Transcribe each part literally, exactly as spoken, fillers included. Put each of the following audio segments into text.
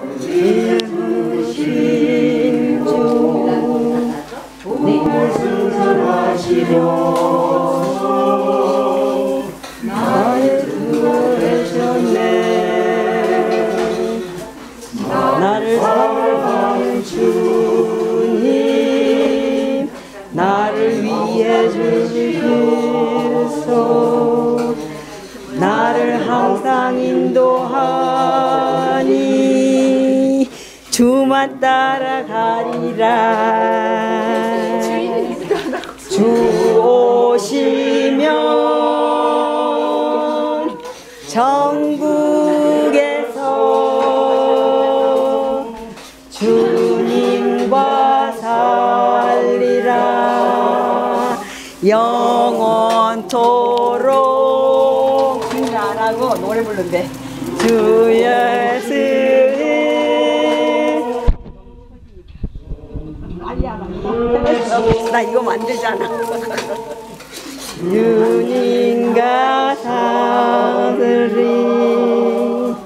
일부신 주 무엇을 하시려 나의 주를 되셨네. 나를 사랑하는 주님 나를 위해 주시소. 나를 항상 인도하니 주만 따라가리라. 주 오시면 천국에서 주님과 살리라. 영원토록 그 안 하고 노래 부른대. 주 예수 나 이거 만들잖아. 유님과 사들이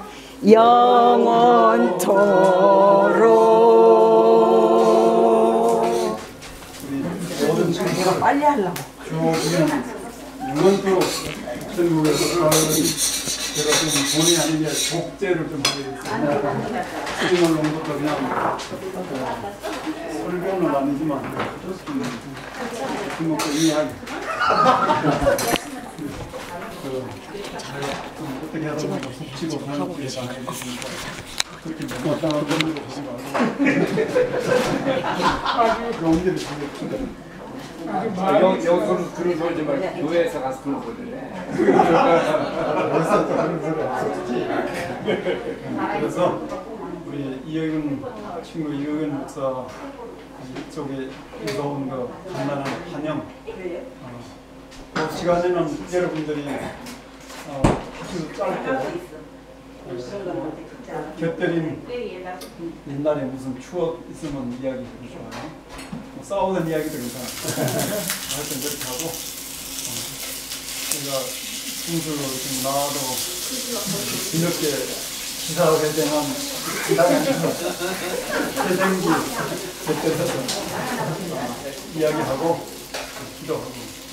영원토록. 내가 빨리 하려고. 영원토록 천국에서 제가 좀 본의 아니게 독재를 좀 하겠습니다. 수행을 놓은 것도 그냥 설교는 아니지만 그것도 이해하게 어떻게 하다 보면 북치고 사는 길에 다니겠습니까? 그렇게 못마땅한 분들도 보지 말고 그런 데를 주겠습니다. 여기서는 그런 소리 좀 말고 교회에서 가서 그런 소리를 해. 그래서 우리 이영은 친구 이영은 목사 이쪽에 인도온 거 간단한 환영. 어, 그 시간에는 여러분들이 어, 아주 짧게 어, 곁들인 옛날에 무슨 추억 있으면 이야기 해주셔요. 뭐 싸우는 이야기도 괜찮아요. 하여튼 그렇게 하고 어, 제가 풍수로 지금 나와도 이렇게 기사회생한 회생기 곁들여서 이야기하고 기도하고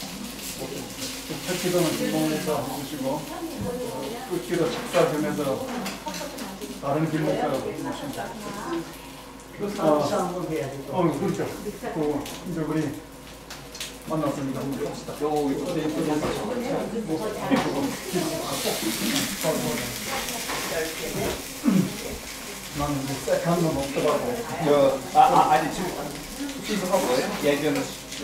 첫 기도는 김봉목사 해주시고 끝기도 식사 겸해서 다른 김목사가 해주시고 어, 어, 그렇죠. 또 이제 우리 만났으니까 한번 합시다. 요 이쪽에 나는 이제 세컨 건 없더라고. 아, 아, 아니 지금 피부가 뭐예요? 예전에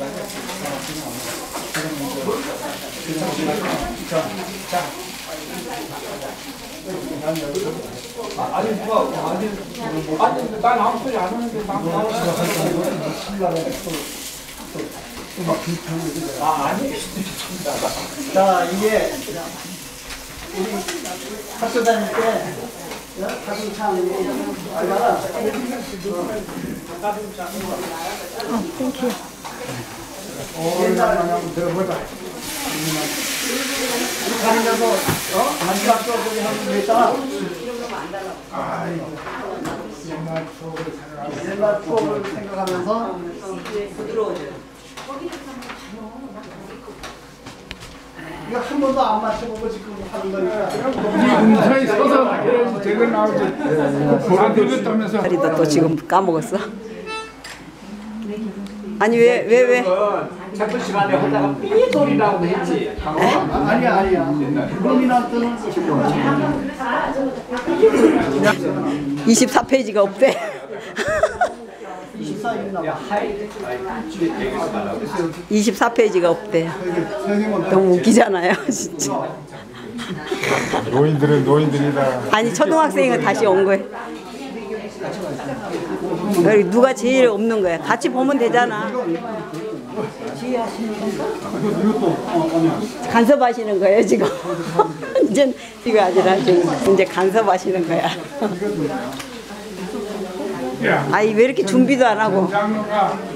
자, 아, 아니 누가 아니 아니 난 아무 소리 안 하는데 막 아 아니 자, 이게 우리 학교 다닐 때 가슴 참 알다가 옛날에 한번 들어보자. 가는 데서 어? 마지막 수업을 하면 됐잖아. 옛날 추억을 생각하면서 옛날 추억을 생각하면서 부드러워져요. 이거 한 번도 안 맞춰보고 지금 하는 거니까. 문사에 서서 해야지 제대로 나오지. 다 늙었다면서. 다리도 또 지금 까먹었어. 아니 왜 왜 왜? 자꾸 시간에 하다가 삐 소리 나오고 했지. 아니야 아니야. 루미넌트는 이십사 페이지가 없대. 이십사 있나 봐. 이십사 페이지가 없대. 너무 웃기잖아요, 진짜. 노인들은 노인들이다. 아니 초등학생은 다시 온 거예요. 여기 누가 제일 없는 거야. 같이 보면 되잖아. 간섭하시는 거예요 지금. 이제 이거 아니라 지금 이제 간섭하시는 거야. 아이 왜 이렇게 준비도 안 하고. 장로가